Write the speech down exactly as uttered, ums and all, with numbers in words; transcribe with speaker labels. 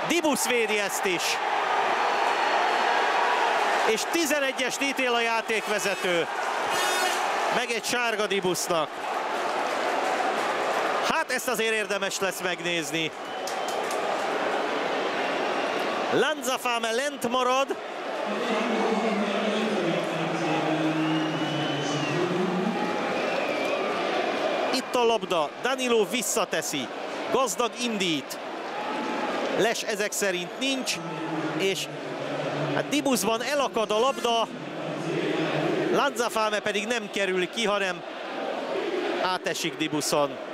Speaker 1: Dibusz védi ezt is. És tizenegyest ítél a játékvezető. Meg egy sárga Dibusznak. Hát ezt azért érdemes lesz megnézni. Lanzafame lent marad. Itt a labda, Danilo visszateszi, Gazdag indít. Les ezek szerint nincs, és hát Dibuszban elakad a labda, Lanzafame pedig nem kerül ki, hanem átesik Dibuszon.